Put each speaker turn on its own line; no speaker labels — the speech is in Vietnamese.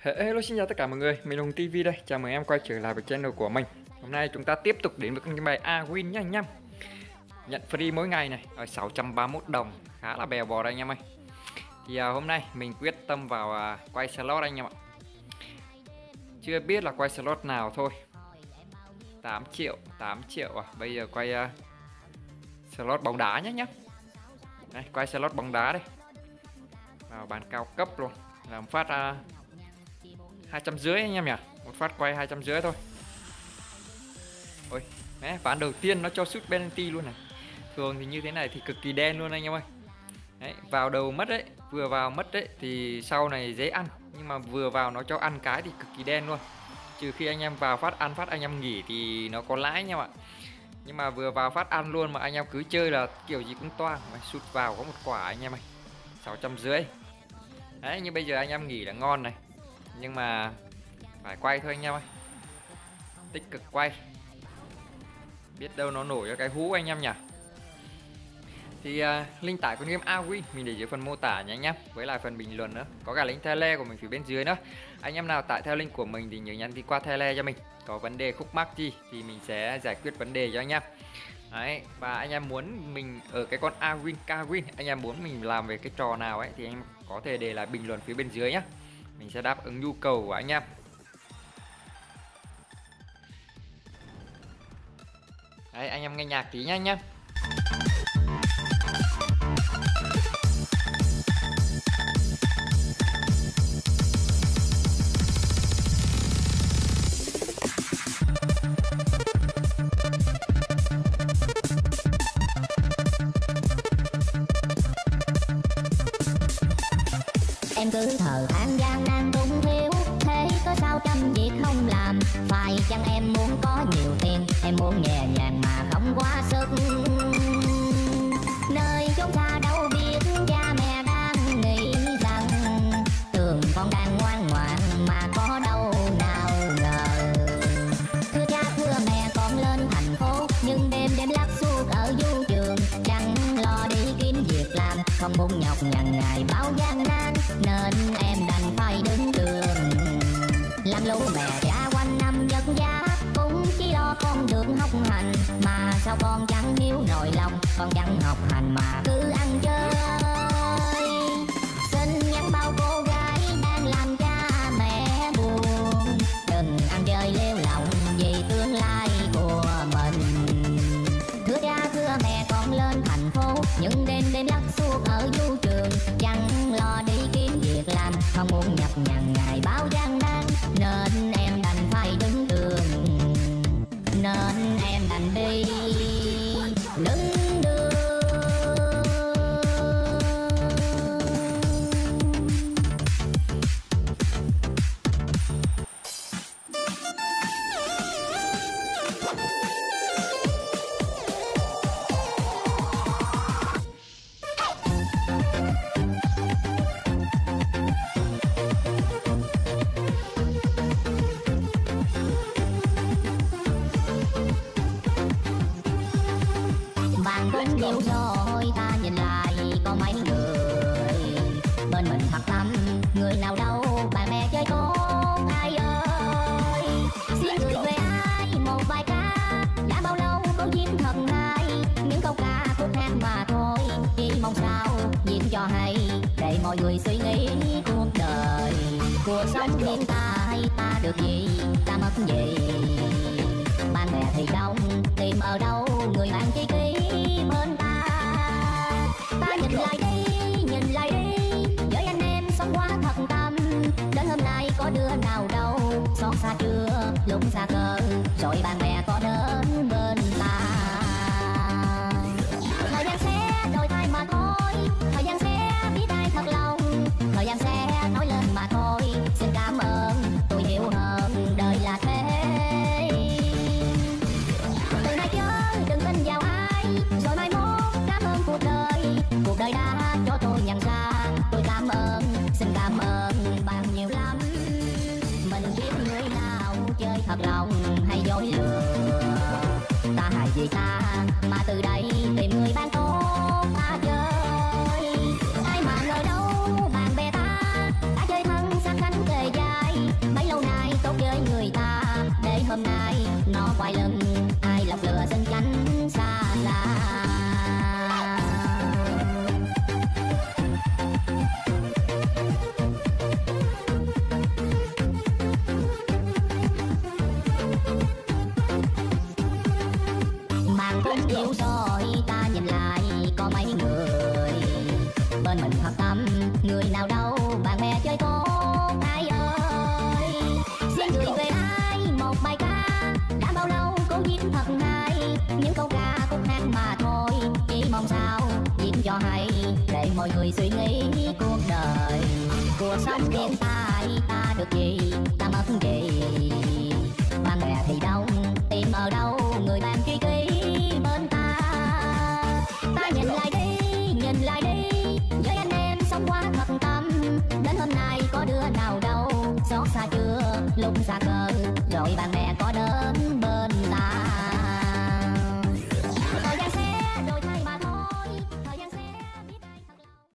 Hello, xin chào tất cả mọi người, mình Hùng TV đây. Chào mừng em quay trở lại với channel của mình. Hôm nay chúng ta tiếp tục đến với cái bài A-Win nha anh em. Nhận free mỗi ngày này ở 631 đồng, khá là bèo bọt đây anh em ơi. Thì hôm nay mình quyết tâm vào quay slot anh em ạ. Chưa biết là quay slot nào thôi. 8 triệu bây giờ quay slot bóng đá nhé nhá. Đây, quay slot bóng đá đây. Vào bàn cao cấp luôn. Làm phát 250 anh em nhỉ, một phát quay 250 thôi. Ôi, đấy, ván đầu tiên nó cho shoot penalty luôn này. Thường thì như thế này thì cực kỳ đen luôn anh em ơi. Đấy, vào đầu mất đấy, vừa vào mất đấy thì sau này dễ ăn, nhưng mà vừa vào nó cho ăn cái thì cực kỳ đen luôn. Trừ khi anh em vào phát ăn phát anh em nghỉ thì nó có lãi anh em ạ. Nhưng mà vừa vào phát ăn luôn mà anh em cứ chơi là kiểu gì cũng toang. Mà shoot vào có một quả anh em ơi, 650. Đấy, như bây giờ anh em nghỉ là ngon này, nhưng mà phải quay thôi anh em ơi, tích cực quay, biết đâu nó nổi cho cái hú anh em nhỉ. Thì link tải con game A-Win mình để dưới phần mô tả nhé anh em, với lại phần bình luận nữa, có cả link Tele của mình phía bên dưới nữa. Anh em nào tải theo link của mình thì nhớ nhắn tin qua Tele cho mình, có vấn đề khúc mắc gì thì mình sẽ giải quyết vấn đề cho anh em. Đấy, và anh em muốn mình ở cái con A-Win, K-Win, anh em muốn mình làm về cái trò nào ấy thì anh em có thể để lại bình luận phía bên dưới nhé, mình sẽ đáp ứng nhu cầu của anh em. Đấy, anh em nghe nhạc tí nha anh em.
Em cứ thờ than gian nan túng thiếu, thế có sao trăm việc không làm. Phải chăng em muốn có nhiều tiền, em muốn nhẹ nhàng mà không quá sức. Nơi chốn xa đâu biết cha mẹ đang nghĩ rằng tưởng con đang ngoan ngoãn mà có đâu nào ngờ. Thưa cha thưa mẹ con lên thành phố, nhưng đêm đêm lắc suốt ở du trường. Chẳng lo đi kiếm việc làm, không muốn nhọc nhằn ngày bao gian nan, nên em đành phải đứng đường. Làm lũ mẹ cha quanh năm vất vả, cũng chỉ lo con được học hành. Mà sao con chẳng hiếu nổi lòng, con chẳng học hành mà cứ ăn chơi. Xin nhắn bao cô gái đang làm cha mẹ buồn, đừng ăn chơi lêu lỏng vì tương lai của mình. Thưa cha thưa mẹ con lên thành phố, nhưng đêm đêm lắc suốt ở du trường. Chẳng lo đi kiếm việc làm, không muốn nhập nhằn ngày bao gian nan, nên em đành phải đứng đường. Nên em đành đi đứng đường. Bạn cũng yêu rồi, ta nhìn lại có mấy người bên mình thật tâm, người nào đâu bạn bè chơi tốt ai ơi. Xin gửi về ai một bài ca, đã bao lâu có duyên thật hay. Những câu ca khúc hát mà thôi, chỉ mong sao diễn cho hay, để mọi người suy nghĩ cuộc đời. Cuộc sống hiện tại ta được gì, ta mất gì. Bạn bè thì đông, tìm ở đâu người bạn tri kỷ bên ta. Ta nhìn lại đi, với anh em sống quá thật tâm. Đến hôm nay có đứa nào đâu, xót xa chưa, lúc xa cơ, rồi bạn bè có đến bên ta. Thời gian sẽ đổi thay mà thôi, thời gian sẽ biết ai thật lòng, thời gian sẽ nói lên mà thôi. Xin cảm ơn, tôi hiểu hơn, đời là thế. Đừng tin vào ai, rồi mai mốt cảm ơn cuộc đời. Cuộc đời đã cho quay lưng, ai lọc lừa xin tránh xa xa. Màn cũng yêu rồi ta nhìn lại có mấy người bên mình thật tâm, người nào đâu bạn bè chơi tốt ai ơi. Xin gửi về ai một bài ca đã bao lâu cố viết thật hay, những câu ca khúc hát mà thôi, chỉ mong sao viết cho hay để mọi người suy nghĩ cuộc đời. Cuộc sống hiện tại ta được gì ta mất gì, bạn bè thì đông tìm ở đâu người bạn tri kỷ bên ta. Ta nhìn lại đi với anh em sống quá thật tâm, đến hôm nay có đứa nào đâu xót xa chưa lúc xa cơ rồi bạn bè